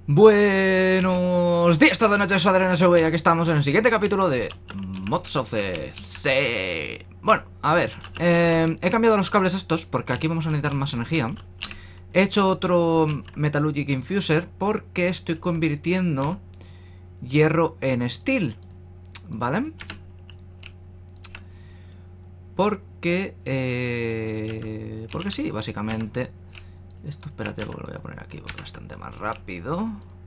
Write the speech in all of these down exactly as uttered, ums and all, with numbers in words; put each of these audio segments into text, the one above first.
Buenos días, todas noches, soy Adrián S V y aquí estamos en el siguiente capítulo de Mods of the Sea. Bueno, a ver, eh, he cambiado los cables estos porque aquí vamos a necesitar más energía. He hecho otro Metallurgic Infuser porque estoy convirtiendo hierro en steel, ¿vale? Porque, eh, porque sí, básicamente. Esto, espérate, porque lo voy a poner aquí porque es bastante más rápido.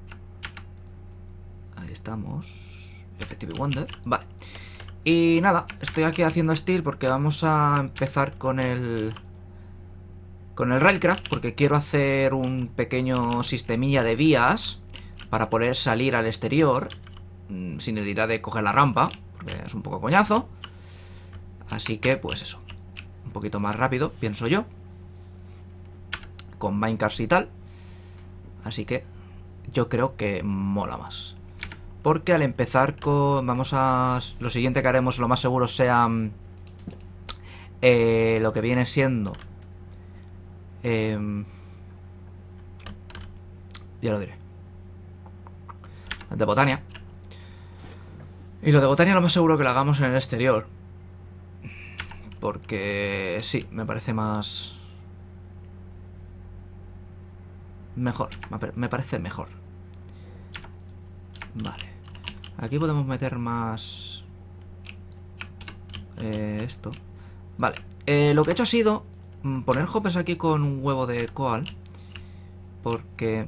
Ahí estamos. Effective Wonder. Vale. Y nada, estoy aquí haciendo steel porque vamos a empezar con el... Con el Railcraft, porque quiero hacer un pequeño sistemilla de vías para poder salir al exterior sin necesidad de coger la rampa, porque es un poco coñazo. Así que, pues eso. Un poquito más rápido, pienso yo. Con minecars y tal. Así que yo creo que mola más. Porque al empezar con... Vamos a... Lo siguiente que haremos, lo más seguro, sea... Eh, lo que viene siendo... Eh, ya lo diré. De Botania. Y lo de Botania lo más seguro que lo hagamos en el exterior. Porque... Sí, me parece más... Mejor, me parece mejor. Vale. Aquí podemos meter más... Eh, esto. Vale. Eh, lo que he hecho ha sido poner hoppers aquí con un huevo de coal. Porque...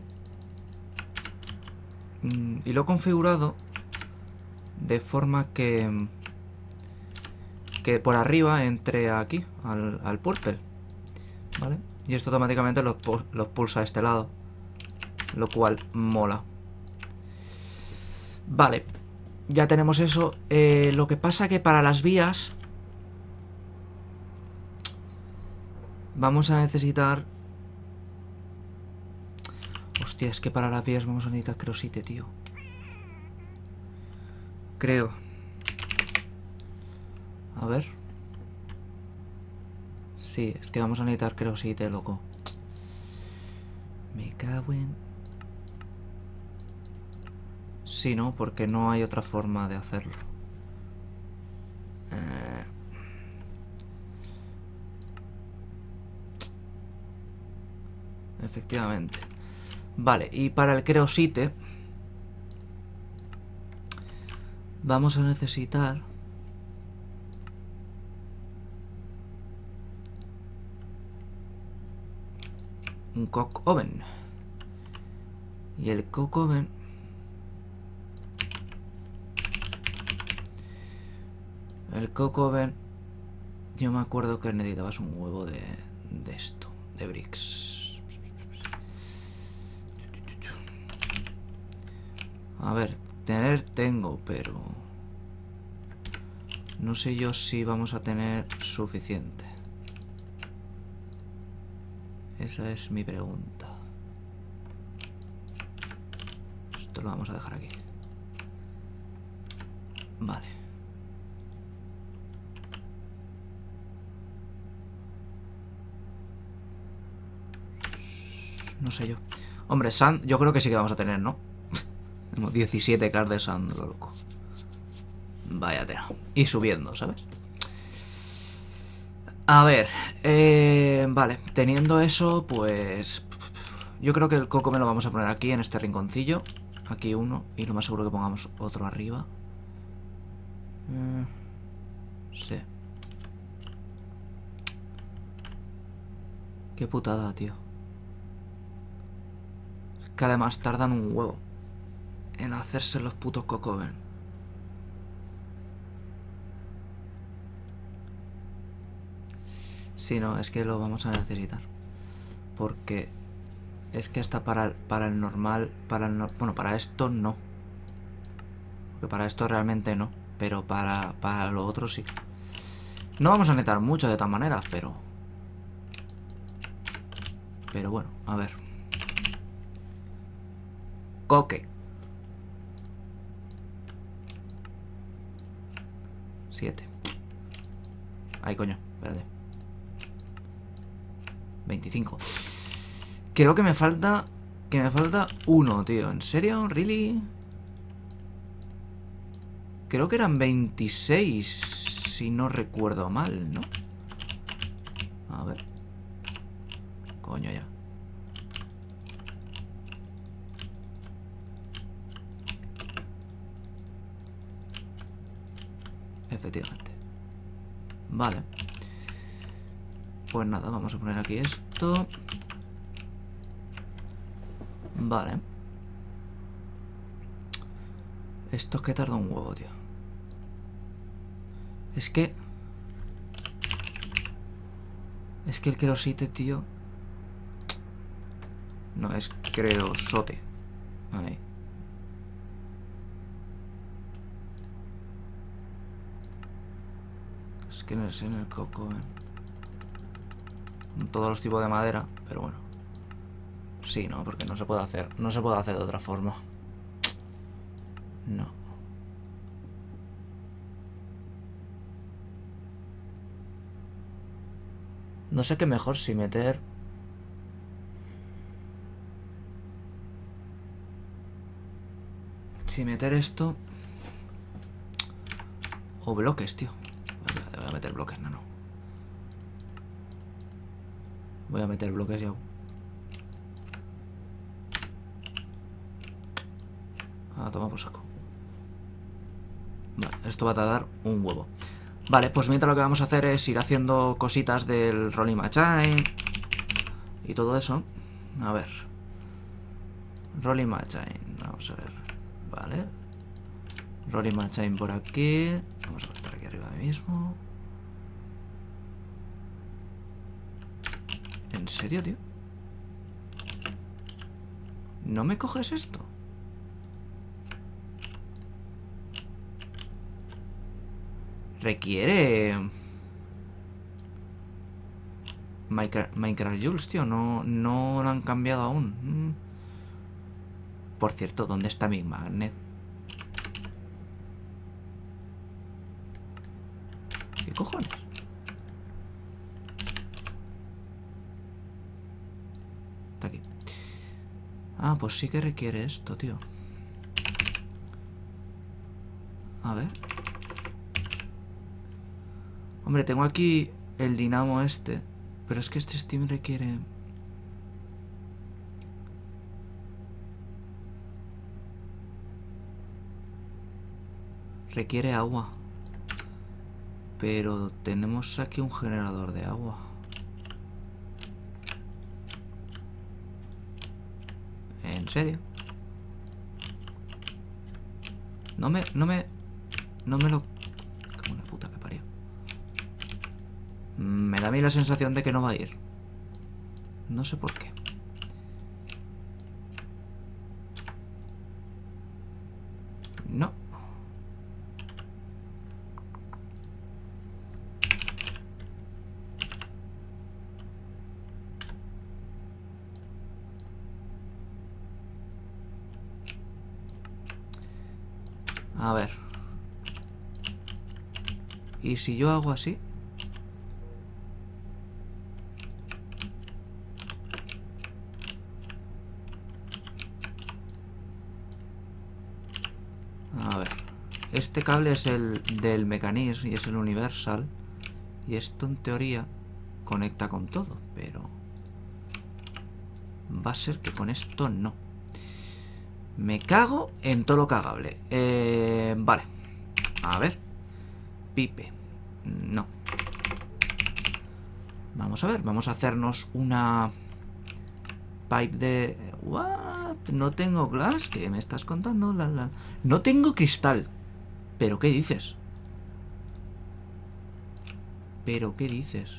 Y lo he configurado de forma que... Que por arriba entre aquí, al, al purple. ¿Vale? Y esto automáticamente los, los pulsa a este lado. Lo cual mola. Vale. Ya tenemos eso. Eh, lo que pasa que para las vías vamos a necesitar... Hostia, es que para las vías vamos a necesitar creosite, tío. Creo. A ver. Sí, es que vamos a necesitar creosite, loco. Me cago en... Sí, ¿no? Porque no hay otra forma de hacerlo. Eh... Efectivamente. Vale, y para el creosite vamos a necesitar... un coke oven. Y el coke oven... El coke oven... Yo me acuerdo que necesitabas un huevo de, de esto, de bricks. A ver, tener tengo, pero... No sé yo si vamos a tener suficiente. Esa es mi pregunta. Esto lo vamos a dejar aquí. Vale. No sé yo. Hombre, sand, yo creo que sí que vamos a tener, ¿no? Tenemos diecisiete K de sand, lo loco. Vaya tela. Y subiendo, ¿sabes? A ver, eh, vale, teniendo eso, pues... Yo creo que el coco me lo vamos a poner aquí, en este rinconcillo. Aquí uno, y lo más seguro que pongamos otro arriba. Eh, sí. Qué putada, tío. Que además tardan un huevo en hacerse los putos cocoven. Sí, no, es que lo vamos a necesitar. Porque es que hasta para el, para el normal, para el no, bueno, para esto no. Porque para esto realmente no. Pero para, para lo otro sí. No vamos a necesitar mucho de todas maneras, pero... Pero bueno, a ver. Coque. Siete. Ay, coño, espérate. veinticinco. Creo que me falta Que me falta uno, tío. ¿En serio? ¿Really? Creo que eran veintiséis, si no recuerdo mal, ¿no? A ver. Coño, ya. Efectivamente. Vale. Pues nada, vamos a poner aquí esto. Vale. Esto es que tarda un huevo, tío. Es que... Es que el querosite, tío... No, es creosote. Ahí. Es que no es en el coco, ¿eh? Todos los tipos de madera, pero bueno. Sí, no, porque no se puede hacer. No se puede hacer de otra forma. No. No sé qué mejor si meter... Si meter esto... O bloques, tío. Voy a meter bloques, no, no. Voy a meter bloques ya. Ah, toma por saco. Vale, esto va a tardar un huevo. Vale, pues mientras lo que vamos a hacer es ir haciendo cositas del Rolling Machine y todo eso. A ver. Rolling Machine, vamos a ver. Vale. Rolling Machine por aquí. Vamos a estar aquí arriba mismo. ¿En serio, tío? ¿No me coges esto? Requiere... Minecraft, Minecraft Jules, tío. No, no lo han cambiado aún. Mm. Por cierto, ¿dónde está mi magnet? ¿Qué cojones? Está aquí. Ah, pues sí que requiere esto, tío. A ver. Hombre, tengo aquí el dinamo este. Pero es que este Steam requiere... Requiere agua. Pero tenemos aquí un generador de agua. ¿En serio? No me... No me... No me lo... Como una puta que parió. Me da a mí la sensación de que no va a ir. No sé por qué. No. A ver. ¿Y si yo hago así? A ver. Este cable es el del mecanismo y es el universal. Y esto en teoría conecta con todo, pero... Va a ser que con esto no. Me cago en todo lo cagable. Eh, vale. A ver. Pipe. No. Vamos a ver. Vamos a hacernos una... Pipe de... What? No tengo glass. ¿Qué me estás contando? La, la... No tengo cristal. ¿Pero qué dices? ¿Pero qué dices?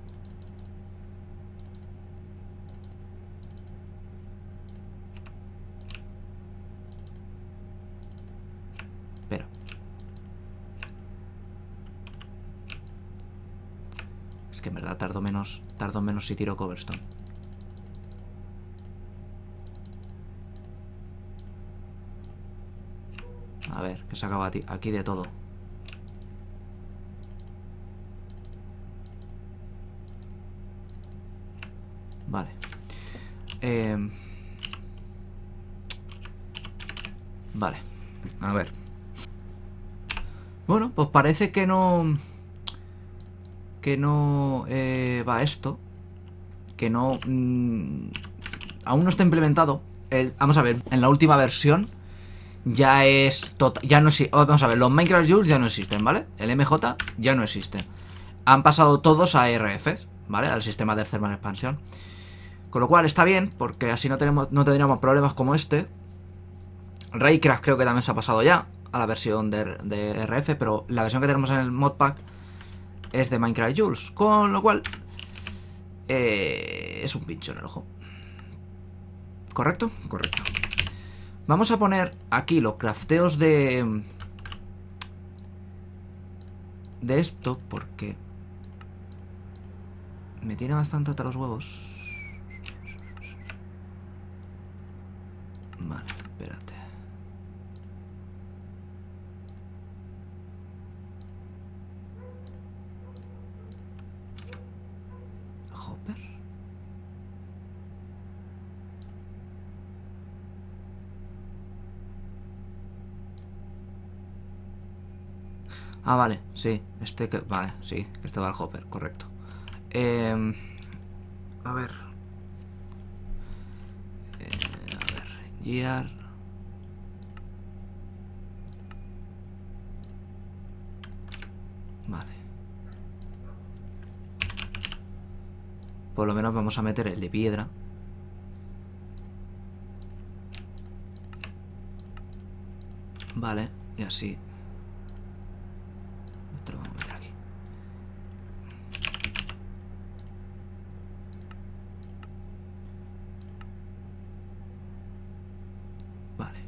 Espera. Es que en verdad tardo menos. Tardo menos si tiro cobblestone. A ver, que se acaba aquí de todo. Vale. Eh... Vale, a ver. Bueno, pues parece que no... Que no eh, va esto. Que no... Mmm, aún no está implementado. El, vamos a ver, en la última versión ya es total, ya no existe. Vamos a ver, los Minecraft Jules ya no existen, ¿vale? El M J ya no existe. Han pasado todos a R Fs, ¿vale? Al sistema de Thermal Expansion. Con lo cual está bien, porque así no tenemos, no tendríamos problemas como este. Raycraft creo que también se ha pasado ya a la versión de, de R F, pero la versión que tenemos en el modpack es de Minecraft Jules. Con lo cual eh, es un pincho en el ojo. ¿Correcto? Correcto. Vamos a poner aquí los crafteos de... De esto, porque... Me tiene bastante hasta los huevos. Vale, espérate. Hopper. Ah, vale, sí, este que... Vale, sí, que este va al hopper, correcto. Eh, a ver. Eh, a ver, gear. Vale. Por lo menos vamos a meter el de piedra. Vale, y así. Esto lo vamos a meter aquí. Vale.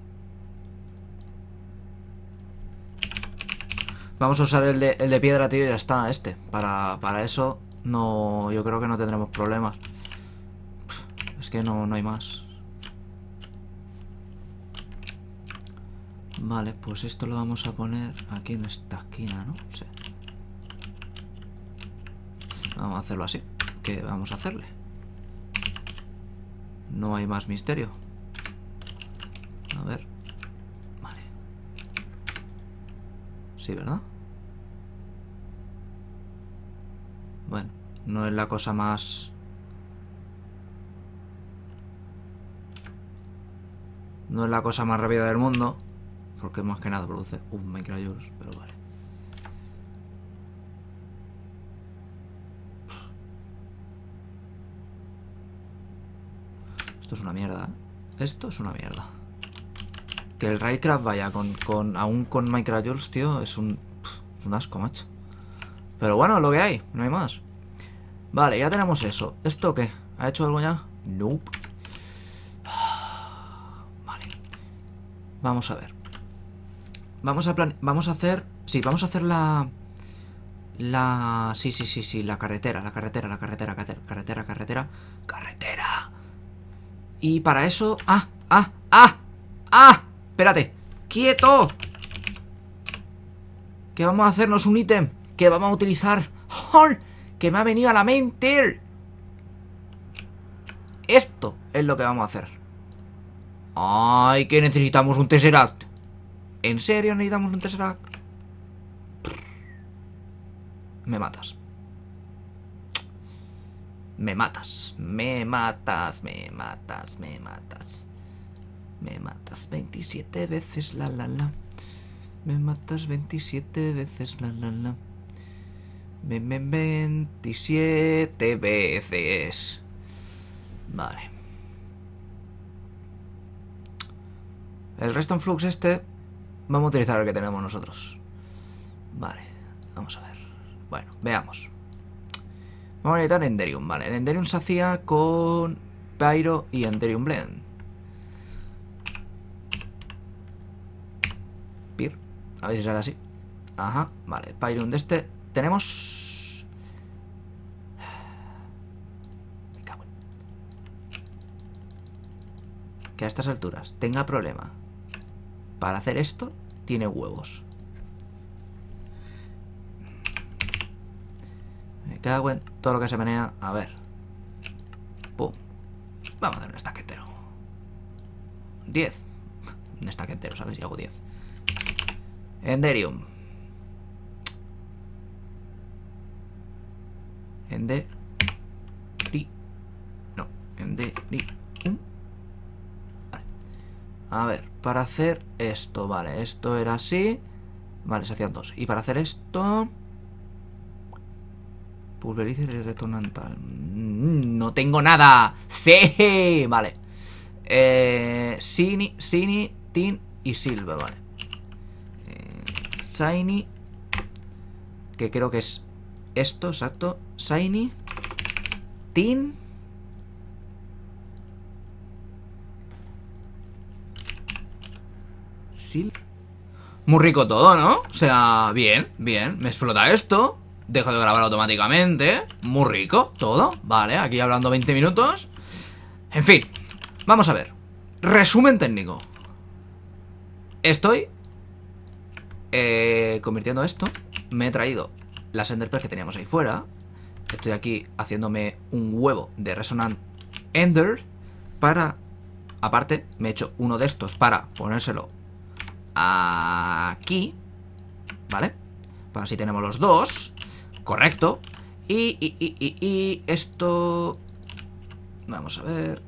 Vamos a usar el de, el de piedra, tío, y ya está, este. Para, para eso no, yo creo que no tendremos problemas. Es que no, no hay más. Vale, pues esto lo vamos a poner aquí en esta esquina, ¿no? Sí. Vamos a hacerlo así. ¿Qué vamos a hacerle? No hay más misterio. A ver. Vale. Sí, ¿verdad? Bueno, no es la cosa más... No es la cosa más rápida del mundo. Porque más que nada produce un Minecraft Jules, pero vale. Esto es una mierda, ¿eh? Esto es una mierda. Que el Raycraft vaya con, con aún con Minecraft Jules, tío, es un, es un asco, macho. Pero bueno, lo que hay, no hay más. Vale, ya tenemos eso. ¿Esto qué? ¿Ha hecho algo ya? Nope. Vale. Vamos a ver. Vamos a plan... Vamos a hacer... Sí, vamos a hacer la... La... Sí, sí, sí, sí, la carretera, la carretera, la carretera, carretera, carretera, carretera. ¡Carretera! Y para eso... ¡Ah! ¡Ah! ¡Ah! ¡Ah! Espérate. ¡Quieto! Que vamos a hacernos un ítem que vamos a utilizar. ¡Jol! Que me ha venido a la mente. Esto es lo que vamos a hacer. ¡Ay! Que necesitamos un Tesseract. ¿En serio necesitamos un Tesseract? Me matas. Me matas. Me matas, me matas, me matas. Me matas veintisiete veces, la la la. Me matas veintisiete veces, la la la. Me, me, veintisiete veces. Vale. El Redstone Flux este vamos a utilizar el que tenemos nosotros. Vale, vamos a ver. Bueno, veamos. Vamos a necesitar Enderium, vale. El Enderium se hacía con Pyro y Enderium Blend. Pir. A ver si sale así. Ajá, vale. Pyrium de este. Tenemos... Me cago en... Que a estas alturas tenga problema para hacer esto, tiene huevos. Me cago en todo lo que se menea. A ver. Pum. Vamos a hacer un estaquetero. diez. un stack entero, ¿sabes? Y hago diez. Enderium. Enderi... No, Enderium. Vale. A ver, para hacer esto, vale, esto era así. Vale, se hacían dos. Y para hacer esto... Pulverizer y retonantal. No tengo nada. Sí, vale. Eh, Shiny, Shiny, Tin y Silver, vale. Eh, Shiny, que creo que es esto, exacto. Shiny, Tin. Silver. Muy rico todo, ¿no? O sea, bien, bien. Me explota esto. Dejo de grabar automáticamente. Muy rico, todo. Vale, aquí hablando veinte minutos. En fin, vamos a ver. Resumen técnico. Estoy eh, convirtiendo esto. Me he traído las Enderpearls que teníamos ahí fuera. Estoy aquí haciéndome un huevo de Resonant Ender. Para... Aparte, me he hecho uno de estos para ponérselo aquí. ¿Vale? Para así tenemos los dos. Correcto. Y, y, y, y, y esto... Vamos a ver.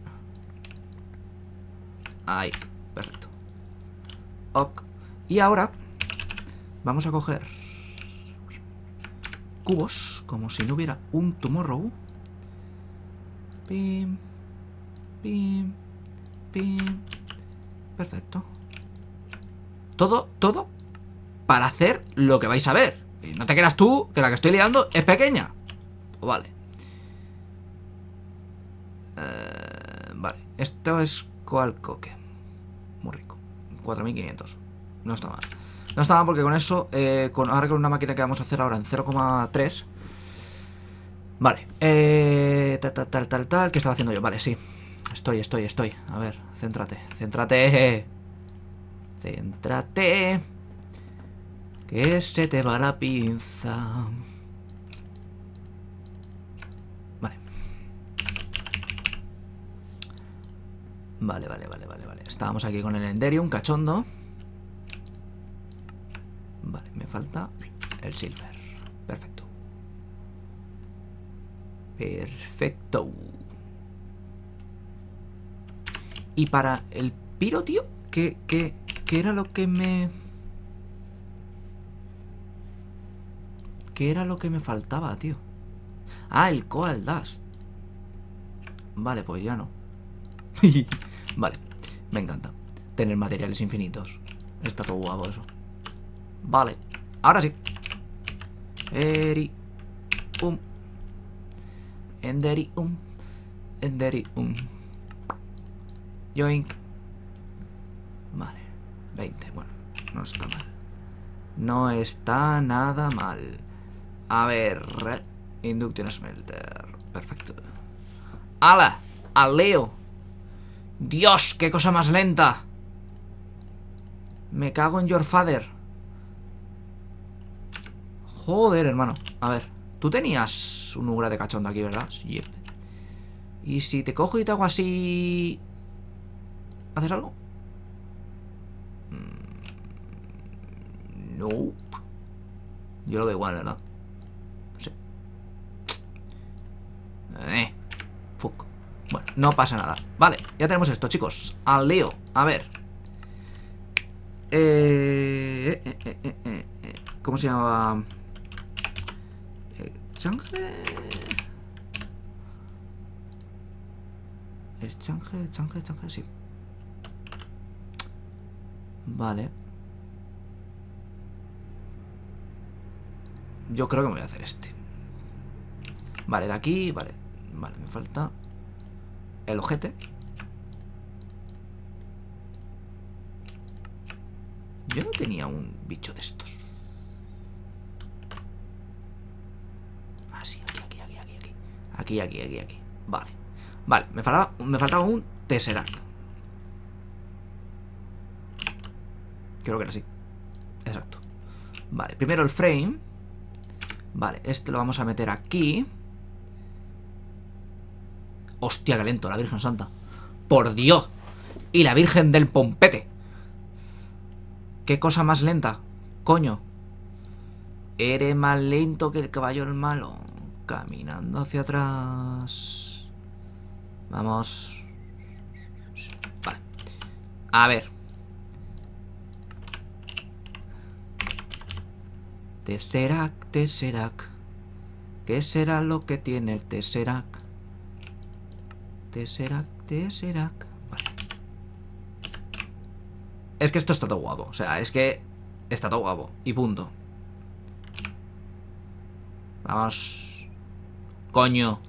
Ahí, perfecto. Ok. Y ahora vamos a coger cubos, como si no hubiera un tomorrow. Pim, pim, pim. Perfecto. Todo, todo para hacer lo que vais a ver. Y no te creas tú que la que estoy liando es pequeña. Pues vale. Eh, vale. Esto es coalcoque. Muy rico. cuatro mil quinientos. No está mal. No está mal porque con eso, eh, con, ahora con una máquina que vamos a hacer ahora en cero coma tres. Vale. Eh, tal, tal, tal, tal, tal. ¿Qué estaba haciendo yo? Vale, sí. Estoy, estoy, estoy. A ver, céntrate. Céntrate. Céntrate. Que se te va la pinza. Vale. Vale, vale, vale, vale, vale. Estábamos aquí con el Enderium, cachondo. Vale, me falta el Silver. Perfecto. Perfecto. Y para el piro, tío, ¿qué, qué, qué era lo que me... ¿Qué era lo que me faltaba, tío? Ah, el Coal Dust. Vale, pues ya no. Vale, me encanta tener materiales infinitos. Está todo guapo eso. Vale, ahora sí. Eri um Enderi um Enderi um Yoink. Vale, veinte, bueno, no está mal. No está nada mal. A ver, Induction Smelter. Perfecto. ¡Hala! ¡Al Leo! ¡Dios! ¡Qué cosa más lenta! Me cago en your father. Joder, hermano. A ver, tú tenías un ugra de cachondo aquí, ¿verdad? Sí. Y si te cojo y te hago así... ¿Haces algo? No. Yo lo veo igual, ¿verdad? Sí. Eh. Fuck. Bueno, no pasa nada. Vale, ya tenemos esto, chicos. Al lío. A ver. Eh, eh, eh, eh, eh, eh. ¿Cómo se llama? Eh, Change. ¿Es Change? Change, Change, sí. Vale. Yo creo que me voy a hacer este. Vale, de aquí, vale. Vale, me falta el ojete. Yo no tenía un bicho de estos. Ah, sí, aquí, aquí, aquí, aquí, aquí. Aquí, aquí, aquí, aquí. Vale. Vale, me faltaba, me faltaba un Tesseract. Creo que era así. Exacto. Vale, primero el frame. Vale, este lo vamos a meter aquí. Hostia, qué lento, la Virgen Santa. Por Dios. Y la Virgen del Pompete. ¿Qué cosa más lenta? Coño. Eres más lento que el caballo el malo. Caminando hacia atrás. Vamos. Vale. A ver. Tesseract, Tesseract. ¿Qué será lo que tiene el Tesseract? Tesseract, Tesseract. Vale. Es que esto está todo guapo. O sea, es que está todo guapo. Y punto. Vamos. Coño.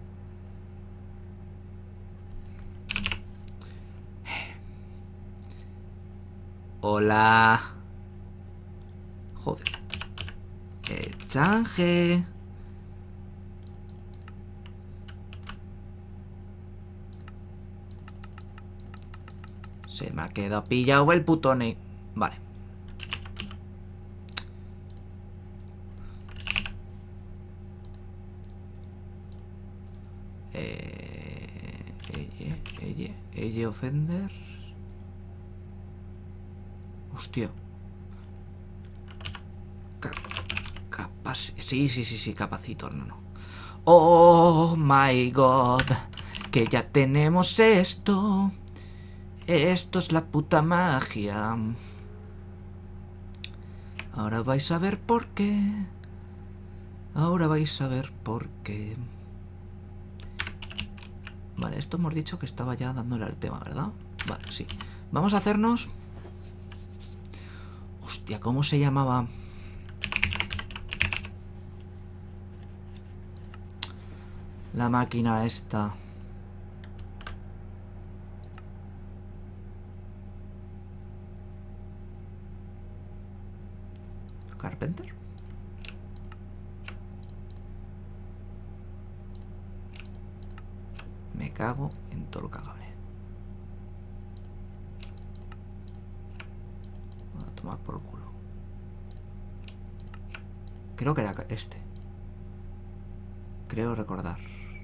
Hola. Joder. Eh, change. Se me ha quedado pillado el putone. Vale. Eh, ella, ella, ella ofender. Hostia. Ca capaz. Sí, sí, sí, sí, capacito. No, no. Oh my god. Que ya tenemos esto. Esto es la puta magia. Ahora vais a ver por qué. Ahora vais a ver por qué. Vale, esto hemos dicho que estaba ya dándole al tema, ¿verdad? Vale, sí. Vamos a hacernos... Hostia, ¿cómo se llamaba? La máquina esta. Carpenter. Me cago en todo lo cagable. Voy a tomar por culo. Creo que era este. Creo recordar.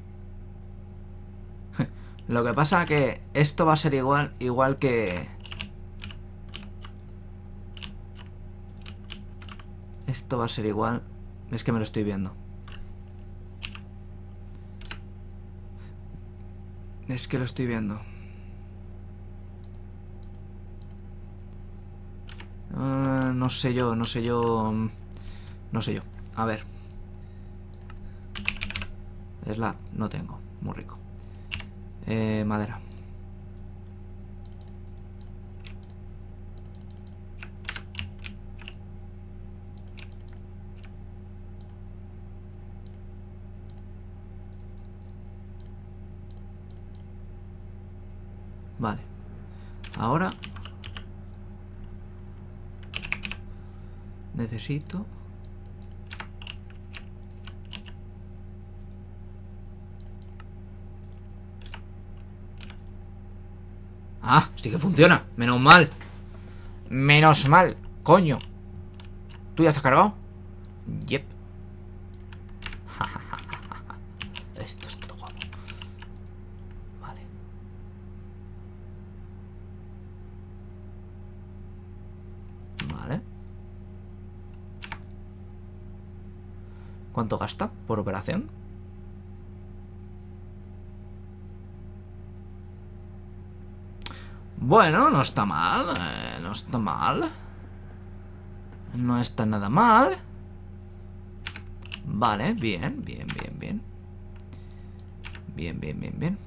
Lo que pasa que esto va a ser igual, igual que... Esto va a ser igual. Es que me lo estoy viendo. Es que lo estoy viendo. Uh, no sé yo, no sé yo. No sé yo. A ver. Slab, no tengo. Muy rico. Eh, madera. Vale. Ahora necesito... Ah, sí que funciona. Menos mal. Menos mal. Coño. ¿Tú ya estás cargado? Yep. Esto es todo guapo. Vale. Vale. ¿Cuánto gasta por operación? Bueno, no está mal. Eh, no está mal. No está nada mal. Vale, bien, bien, bien, bien. Bien, bien, bien, bien.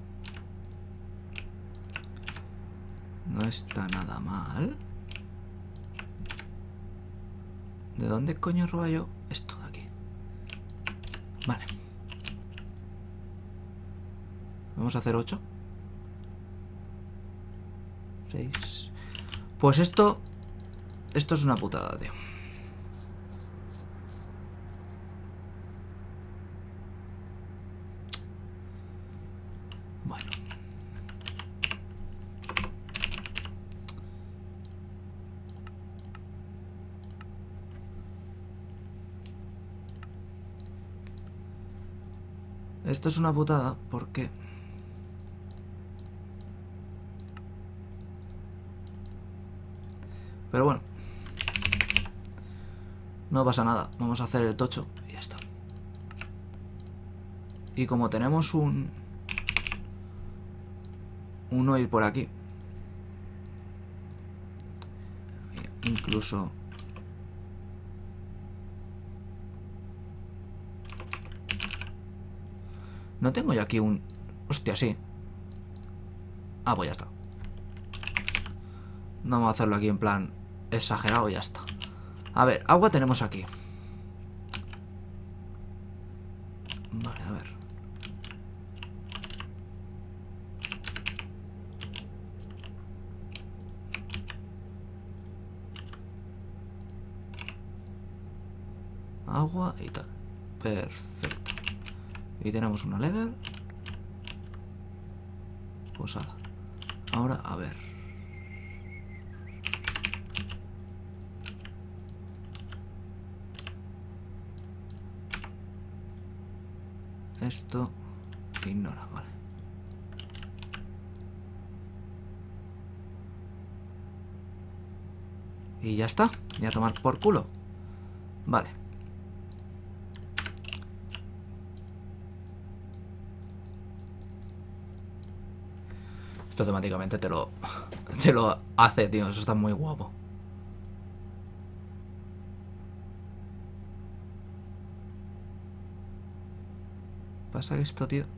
No está nada mal. ¿De dónde coño roba yo esto de aquí? Vale. Vamos a hacer ocho. seis. Pues esto... Esto es una putada, tío. Bueno. Esto es una putada porque... Pero bueno. No pasa nada. Vamos a hacer el tocho y ya está. Y como tenemos un... un oil por aquí. Incluso... No tengo yo aquí un... Hostia, sí. Ah, pues ya está. No vamos a hacerlo aquí en plan exagerado y ya está. A ver, agua tenemos aquí. Vale, a ver. Agua y tal. Perfecto. Y tenemos una level. Posada. Ahora, a ver. Esto ignora, vale. Y ya está. Ya tomar por culo. Vale. Esto automáticamente te lo, te lo hace, tío. Eso está muy guapo. Pasa que esto, tío...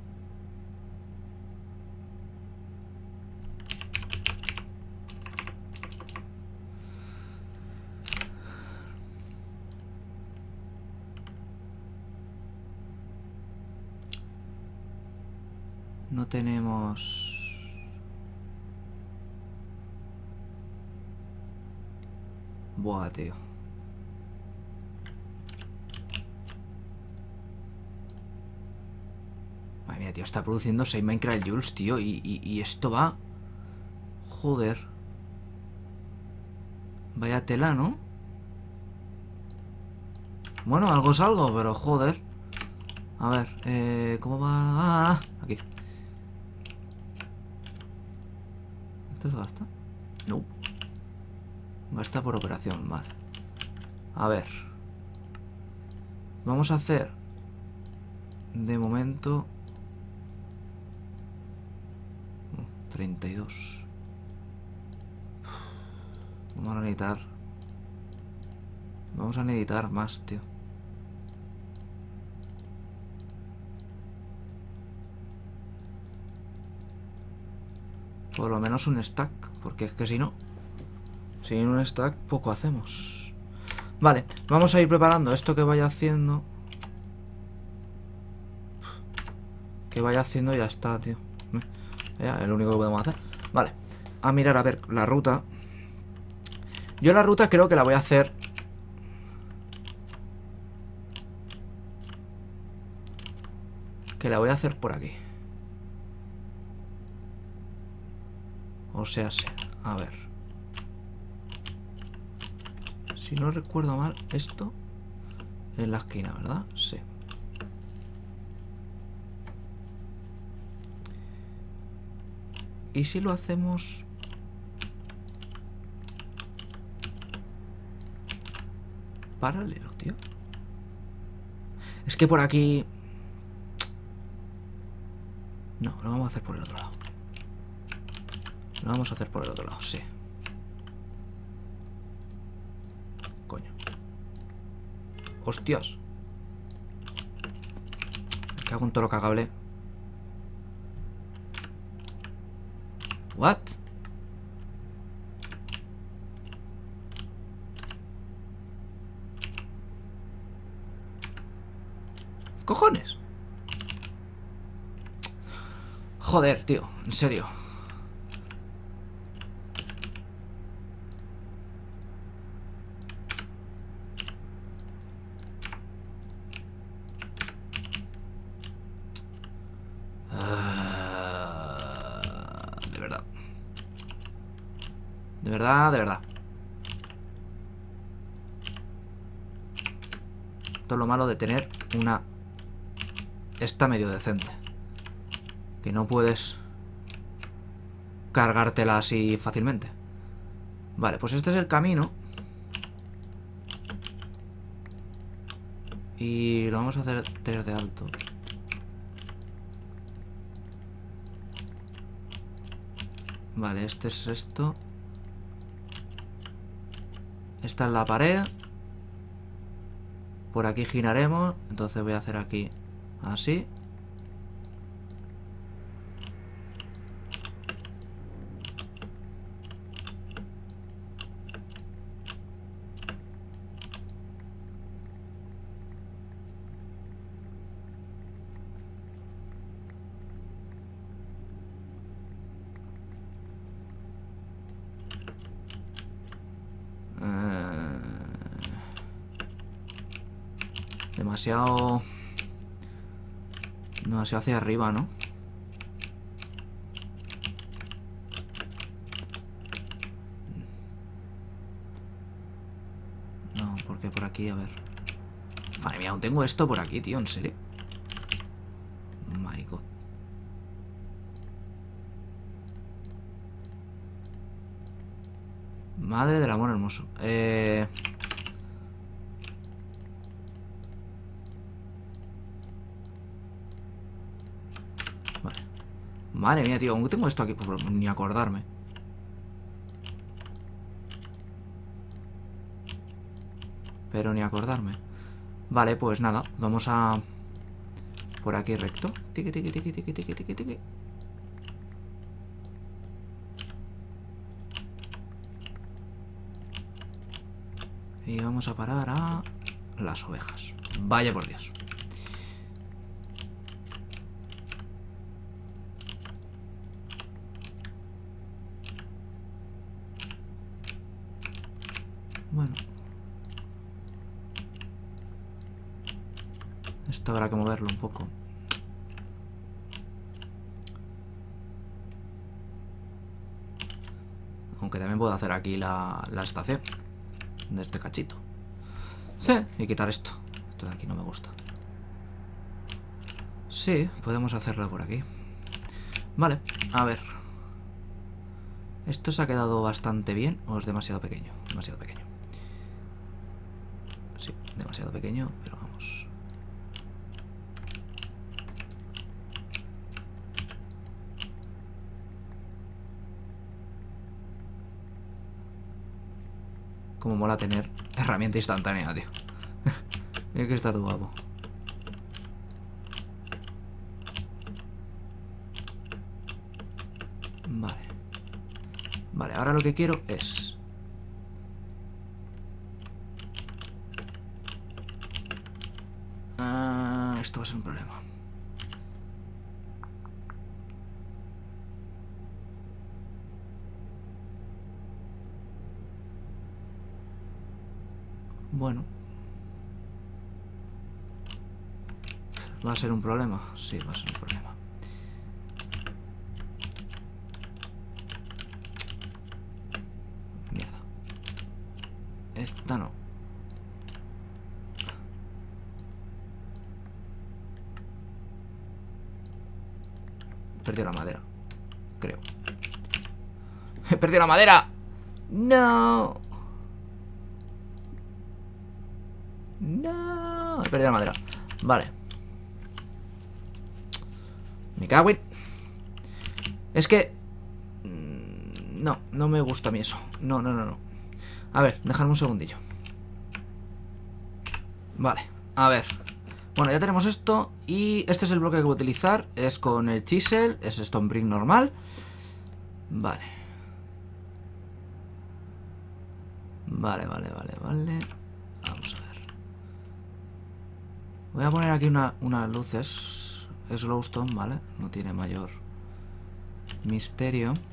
No tenemos... Buah, tío. Madre mía, tío, está produciendo seis Minecraft Joules, tío. Y, y, y esto va... Joder. Vaya tela, ¿no? Bueno, algo es algo, pero joder. A ver, eh, ¿cómo va? Ah, aquí. ¿Esto se gasta? No. Gasta por operación, vale. A ver. Vamos a hacer... De momento... treinta y dos. Vamos a necesitar... Vamos a necesitar más, tío. Por lo menos un stack. Porque es que si no... Sin un stack poco hacemos. Vale, vamos a ir preparando esto que vaya haciendo. Que vaya haciendo y ya está, tío. Ya, es lo único que podemos hacer. Vale, a mirar a ver la ruta. Yo la ruta creo que la voy a hacer... Que la voy a hacer por aquí. O sea, sí. A ver. Si no recuerdo mal, esto es la esquina, ¿verdad? Sí. ¿Y si lo hacemos? Paralelo, tío. Es que por aquí... No, lo vamos a hacer por el otro lado. Lo vamos a hacer por el otro lado, sí. Coño. Hostias. Me cago en todo lo cagable. What? ¿Cojones? Joder, tío, en serio. De verdad. De verdad, de verdad. Todo lo malo de tener una... Esta medio decente. Que no puedes cargártela así fácilmente. Vale, pues este es el camino. Y lo vamos a hacer tres de alto. Vale, este es esto. Esta es la pared. Por aquí giraremos. Entonces voy a hacer aquí así. Demasiado... Demasiado hacia arriba, ¿no? No, porque por aquí, a ver. Madre mía, aún tengo esto por aquí, tío, ¿en serio? My God. Madre del amor hermoso. Eh... Vale. Madre mía, tío, aún tengo esto aquí por ni acordarme. Pero ni acordarme. Vale, pues nada, vamos a... Por aquí recto. Tiqui, tiqui, tiqui, tiqui, tiqui, tiqui, tiqui. Y vamos a parar a... las ovejas. Vaya por Dios. Bueno. Esto habrá que moverlo un poco. Aunque también puedo hacer aquí la, la estación de este cachito. Sí, y quitar esto. Esto de aquí no me gusta. Sí, podemos hacerlo por aquí. Vale, a ver. ¿Esto se ha quedado bastante bien o es demasiado pequeño? Demasiado pequeño. Sí, demasiado pequeño, pero vamos. Como mola tener herramienta instantánea, tío. Es que está todo guapo. Vale. Vale, ahora lo que quiero es... Ah, esto va a ser un problema. Bueno. ¿Va a ser un problema? Sí, va a ser un problema. Mierda. Esta no. He perdido la madera. Creo. ¡He perdido la madera! ¡No! ¡No! He perdido la madera. Vale. Me cago en... Es que... No, no me gusta a mí eso. No, no, no, no. A ver, dejadme un segundillo. Vale, a ver. Bueno, ya tenemos esto. Y este es el bloque que voy a utilizar. Es con el chisel. Es stone brick normal. Vale. Vale, vale, vale, vale. Vamos a ver. Voy a poner aquí una, unas luces Glowstone, ¿vale? No tiene mayor misterio.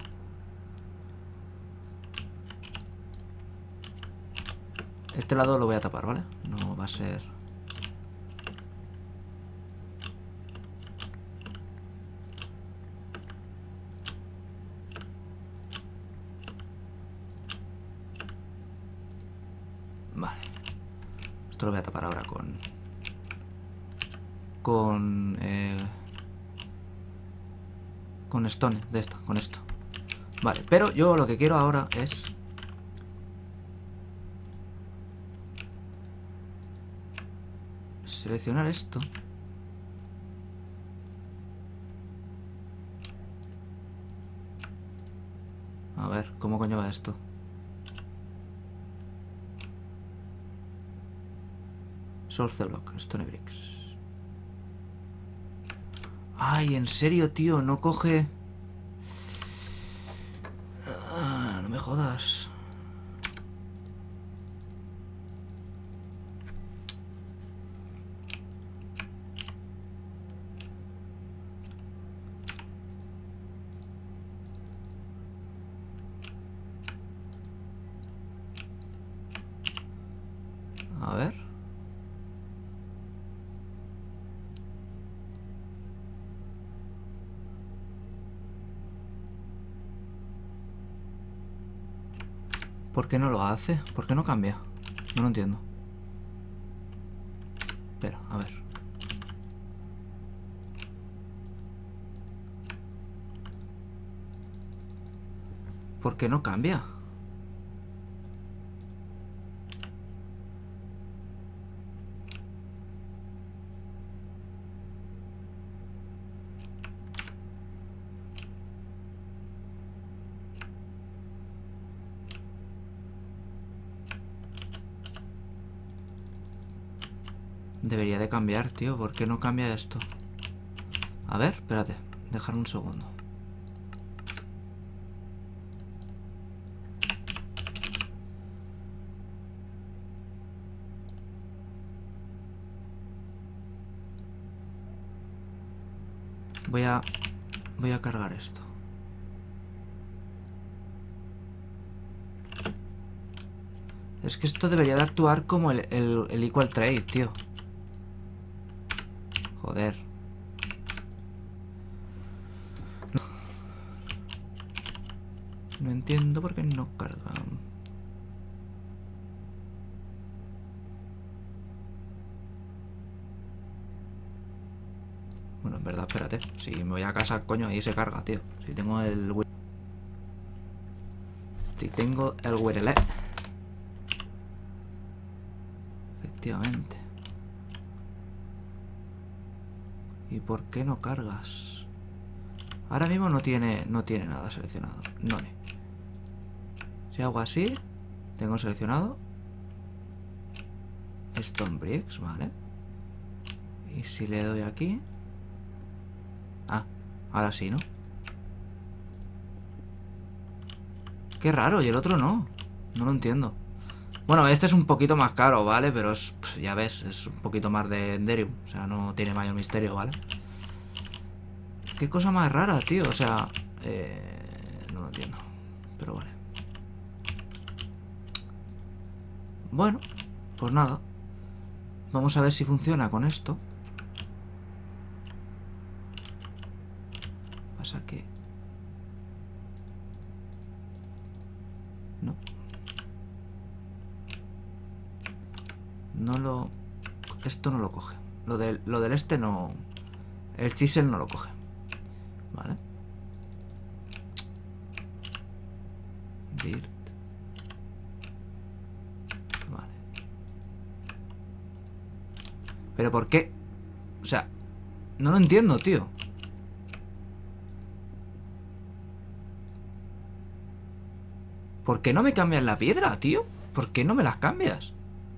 Este lado lo voy a tapar, ¿vale? No va a ser... Vale. Esto lo voy a tapar ahora con... Con... Eh, con stone, de esta, con esto. Vale, pero yo lo que quiero ahora es seleccionar esto. A ver, ¿cómo coño va esto? Source Block, Stone Bricks. Ay, en serio, tío, no coge... Ah, no me jodas. A ver. ¿Por qué no lo hace? ¿Por qué no cambia? No lo entiendo. Espera, a ver. ¿Por qué no cambia? Debería de cambiar, tío. ¿Por qué no cambia esto? A ver, espérate. Dejar un segundo. Voy a... Voy a cargar esto. Es que esto debería de actuar como el, el, el Equal Trade, tío. Joder. No. No entiendo por qué no cargan. Bueno, en verdad, espérate. Si me voy a casa, coño, ahí se carga, tío. Si tengo el... Si tengo el W R L. Efectivamente. ¿Y por qué no cargas? Ahora mismo no tiene, no tiene nada seleccionado. No. Si hago así, tengo seleccionado Stone Bricks, vale. Y si le doy aquí... Ah, ahora sí, ¿no? Qué raro, y el otro no. No lo entiendo. Bueno, este es un poquito más caro, ¿vale? Pero es, ya ves, es un poquito más de Enderium. O sea, no tiene mayor misterio, ¿vale? Qué cosa más rara, tío. O sea, eh, no lo entiendo. Pero vale. Bueno, pues nada. Vamos a ver si funciona con esto. Pasa que... No. No lo... Esto no lo coge. Lo del, lo del este no... El chisel no lo coge. Vale. Dirt. Vale. ¿Pero por qué? O sea, no lo entiendo, tío. ¿Por qué no me cambias la piedra, tío? ¿Por qué no me las cambias?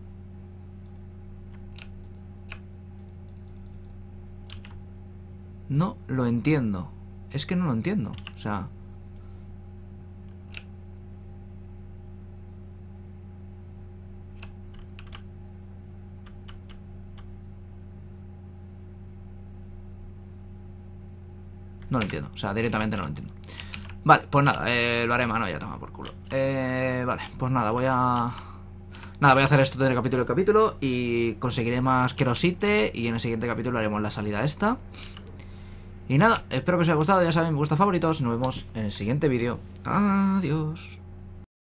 No lo entiendo. Es que no lo entiendo. O sea... No lo entiendo. O sea, directamente no lo entiendo. Vale, pues nada, eh, lo haré mano, ya toma por culo. Eh, vale, pues nada, voy a... Nada, voy a hacer esto de capítulo a capítulo y conseguiré más querosite y en el siguiente capítulo haremos la salida esta. Y nada, espero que os haya gustado, ya saben, me gusta favoritos, nos vemos en el siguiente vídeo. Adiós.